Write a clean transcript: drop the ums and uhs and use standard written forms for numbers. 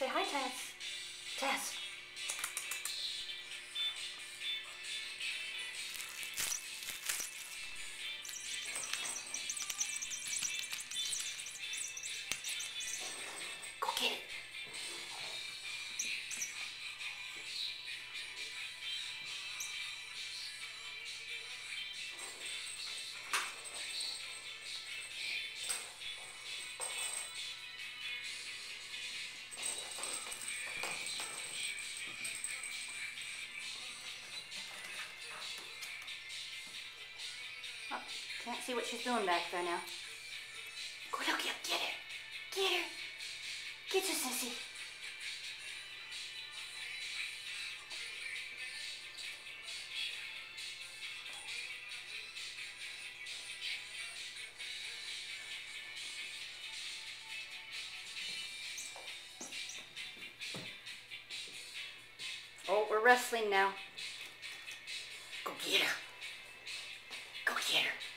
Say hi, Tess. Tess. Go get it. Oh, can't see what she's doing back there now. Go look up, get her. Get her. Get your sissy. Oh, we're wrestling now. Go get her. Go get her.